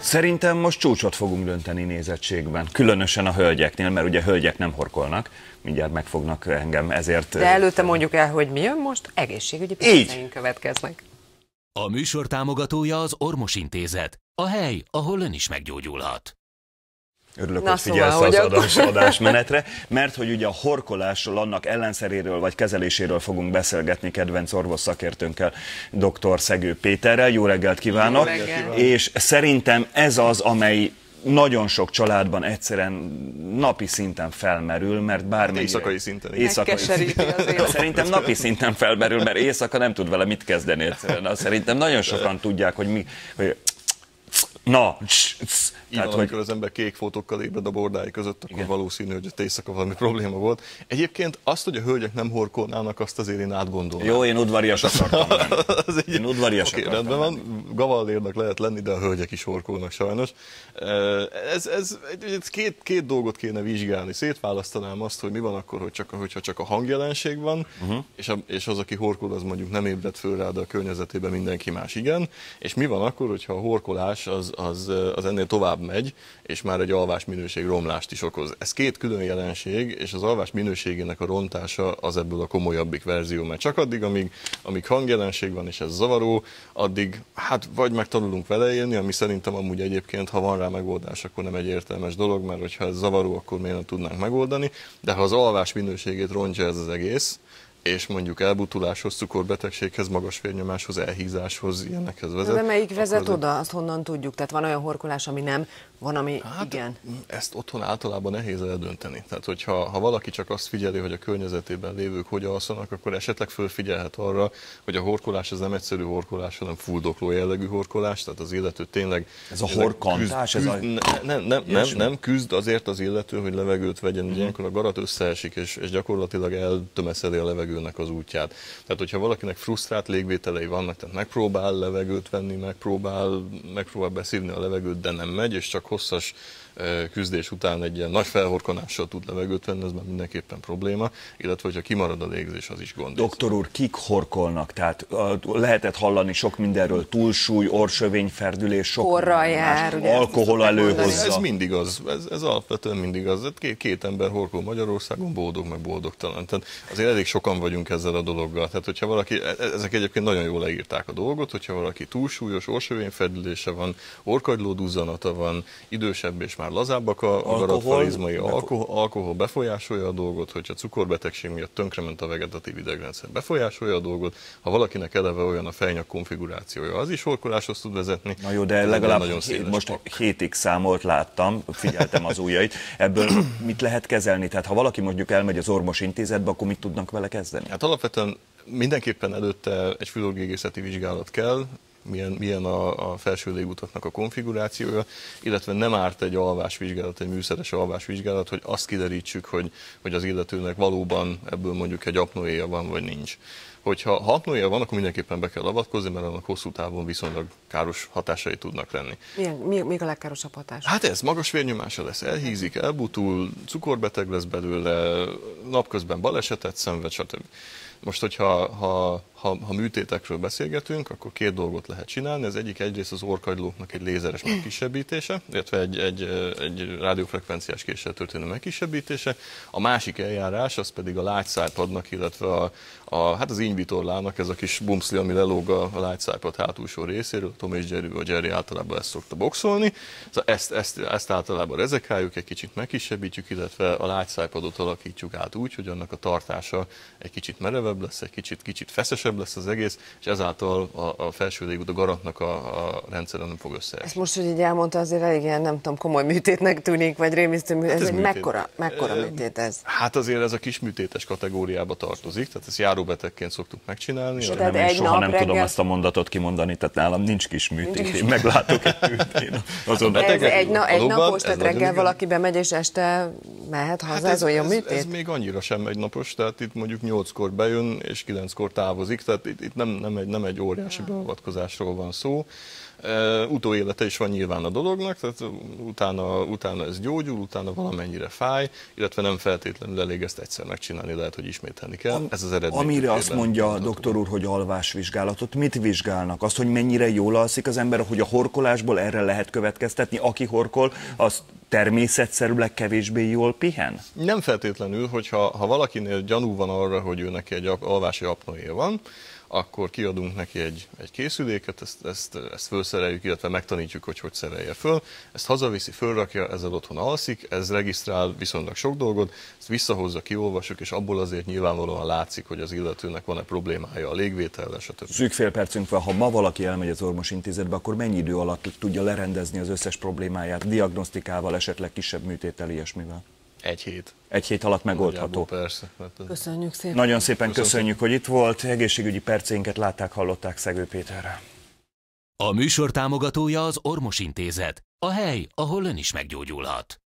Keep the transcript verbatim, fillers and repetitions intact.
Szerintem most csúcsot fogunk dönteni nézettségben, különösen a hölgyeknél, mert ugye hölgyek nem horkolnak, mindjárt megfognak engem ezért. De előtte mondjuk el, hogy mi jön most, egészségügyi perceink következnek. A műsor támogatója az Ormos Intézet, a hely, ahol ön is meggyógyulhat. Örülök, Na, hogy figyelsz szóval, az hogy adás, adásmenetre, mert hogy ugye a horkolásról, annak ellenszeréről vagy kezeléséről fogunk beszélgetni kedvenc orvos szakértőnkkel, dr. Szegő Péterrel. Jó reggelt kívánok! Jó reggelt. És szerintem ez az, amely nagyon sok családban egyszerűen napi szinten felmerül, mert bármely... Éjszakai szinten. Éjszakai szinten. Szerintem napi szinten felmerül, mert éjszaka nem tud vele mit kezdeni egyszerűen. Szerintem nagyon sokan tudják, hogy mi... Hogy na, így van, amikor az ember kék fotókkal ébred a bordái között, akkor igen, valószínű, hogy ott éjszaka valami probléma volt. Egyébként azt, hogy a hölgyek nem horkolnának, azt azért én átgondolnám. Jó, én udvarias akartam lenni. Én udvarias okay, akartam rendben lenni. van, gavallérnak lehet lenni, de a hölgyek is horkolnak sajnos. Ez, ez, ez két, két dolgot kéne vizsgálni. Szétválasztanám azt, hogy mi van akkor, hogy csak, hogyha csak a hangjelenség van, uh-huh. és, a, és az, aki horkol, az mondjuk nem ébred föl rá, de a környezetében mindenki más igen. És mi van akkor, hogyha a horkolás az, az, az ennél tovább megy, és már egy alvás minőség romlást is okoz. Ez két külön jelenség, és az alvás minőségének a rontása az ebből a komolyabbik verzió, mert csak addig, amíg, amíg hangjelenség van, és ez zavaró, addig hát vagy megtanulunk vele élni, ami szerintem amúgy egyébként, ha van rá megoldás, akkor nem egy értelmes dolog, mert hogyha ez zavaró, akkor miért nem tudnánk megoldani, de ha az alvás minőségét rontja ez az egész, és mondjuk elbutuláshoz, cukorbetegséghez, magas vérnyomáshoz, elhízáshoz, ilyenekhez vezet. De melyik vezet azért... oda, azt honnan tudjuk? Tehát van olyan horkolás, ami nem, van, ami hát, igen. Ezt otthon általában nehéz eldönteni. Tehát, hogyha ha valaki csak azt figyeli, hogy a környezetében lévők hogy alszanak, akkor esetleg fölfigyelhet arra, hogy a horkolás az nem egyszerű horkolás, hanem fuldokló jellegű horkolás, tehát az illető tényleg... Ez a horkantás? Küzd, ez küzd, a... ne, nem, nem, nem, nem küzd azért az illető, hogy levegőt vegyen, uh-huh. ilyenkor a garat összeesik, és, és gyakorlatilag eltömeszeli a levegőnek az útját. Tehát, hogyha valakinek frusztrált légvételei vannak, tehát megpróbál levegőt venni, megpróbál, megpróbál beszívni a levegőt, de nem megy, és csak hosszas küzdés után egy ilyen nagy felhorkanással tud levegőt venni, ez már mindenképpen probléma, illetve hogyha kimarad a légzés, az is gond. Doktor úr, kik horkolnak? Tehát uh, lehetett hallani sok mindenről, túlsúly, orsövényferdülés, sok korral jár, ugye, alkohol előhozza. Ez mindig az, ez, ez alapvetően mindig az. Két, két ember horkol Magyarországon, boldog meg boldogtalan. Tehát azért elég sokan vagyunk ezzel a dologgal. Tehát, hogyha valaki, ezek egyébként nagyon jól leírták a dolgot, hogyha valaki túlsúlyos, orsövényferdülése van, orrkagylóduzzanata van, idősebb és már lazábbak a, a garatfarizmai, alkohol, alkohol befolyásolja a dolgot, hogyha cukorbetegség miatt tönkrement a vegetatív idegrendszer, befolyásolja a dolgot, ha valakinek eleve olyan a fejnyak konfigurációja, az is horkoláshoz tud vezetni. Na jó, de legalább nagyon hét, most pak. hétig számolt, láttam, figyeltem az ujjait, ebből mit lehet kezelni? Tehát ha valaki mondjuk elmegy az Ormos Intézetbe, akkor mit tudnak vele kezdeni? Hát alapvetően mindenképpen előtte egy fülorgégészeti vizsgálat kell, milyen, milyen a, a felső légutaknak a konfigurációja, illetve nem árt egy alvásvizsgálat, egy műszeres alvásvizsgálat, hogy azt kiderítsük, hogy, hogy az illetőnek valóban ebből mondjuk egy apnoéja van, vagy nincs. Hogyha ha apnoéja van, akkor mindenképpen be kell avatkozni, mert annak hosszú távon viszonylag káros hatásai tudnak lenni. Milyen, mi, mi a legkárosabb hatás? Hát ez magas vérnyomása lesz, elhízik, elbutul, cukorbeteg lesz belőle, napközben balesetet szenved, stb. Most, hogyha ha, ha, ha műtétekről beszélgetünk, akkor két dolgot lehet csinálni. Az egyik egyrészt az orrkagylóknak egy lézeres megkisebbítése, illetve egy, egy, egy rádiófrekvenciás késsel történő megkisebbítése. A másik eljárás az pedig a lágyszájpadnak, illetve a, a, hát az ínyvitorlának, ez a kis bumszli, ami lelóg a, a lágyszájpad hátulsó részéről. Tom és Jerry, a Jerry általában ezt szokta boxolni. Szóval ezt, ezt, ezt általában rezekáljuk, egy kicsit megkisebbítjük, illetve a lágyszájpadot alakítjuk át úgy, hogy annak a tartása egy kicsit merevebb lesz, egy kicsit, kicsit feszesebb lesz az egész, és ezáltal a, a felső légút, a garantnak a, a rendszere nem fog összeesni. Ezt most, hogy így elmondta, azért elég ilyen, nem tudom, komoly műtétnek tűnik, vagy rémisztő műtét. Ez, ez egy műtét. mekkora, mekkora műtét ez? Hát azért ez a kisműtétes kategóriába tartozik, tehát ezt járóbetegként szoktuk megcsinálni. És nem, én soha nem reggel... tudom ezt a mondatot kimondani, tehát nálam nincs kis műtét, én meglátok egy műtét. Azon ez egy, na, egy napos, tehát reggel valaki bemegy, és este mehet haza, hát ez, ez olyan ez, műtét? Ez még annyira sem egy napos, tehát itt mondjuk nyolckor bejön, és kilenckor távozik, tehát itt, itt nem, nem, egy, nem egy óriási beavatkozásról van szó. Utóélete is van nyilván a dolognak, tehát utána, utána ez gyógyul, utána valamennyire fáj, illetve nem feltétlenül elég ezt egyszer megcsinálni, lehet, hogy ismételni kell. Am, ez az eredmény. Amire azt mondja a doktor úr, hogy alvásvizsgálatot, mit vizsgálnak? Azt, hogy mennyire jól alszik az ember, hogy a horkolásból erre lehet következtetni, aki horkol, az természetszerűleg kevésbé jól pihen? Nem feltétlenül, hogyha ha valakinél gyanú van arra, hogy ő neki egy alvási apnoéja van, akkor kiadunk neki egy, egy készüléket, ezt, ezt, ezt felszereljük, illetve megtanítjuk, hogy hogy szerelje föl. Ezt hazaviszi, fölrakja, ezzel otthon alszik, ez regisztrál viszonylag sok dolgot, ezt visszahozza, kiolvassuk, és abból azért nyilvánvalóan látszik, hogy az illetőnek van-e problémája a légvétellel, stb. Szűk fél percünk van, ha ma valaki elmegy az orvosintézetbe, akkor mennyi idő alatt tudja lerendezni az összes problémáját, diagnosztikával, esetleg kisebb műtéttel, ilyesmivel? Egy hét. Egy hét alatt megoldható. Persze. Köszönjük szépen. Nagyon szépen köszönjük, köszönjük, hogy itt volt. Egészségügyi percénket látták, hallották Szegő Péterrel. A műsor támogatója az Ormos Intézet. A hely, ahol ön is meggyógyulhat.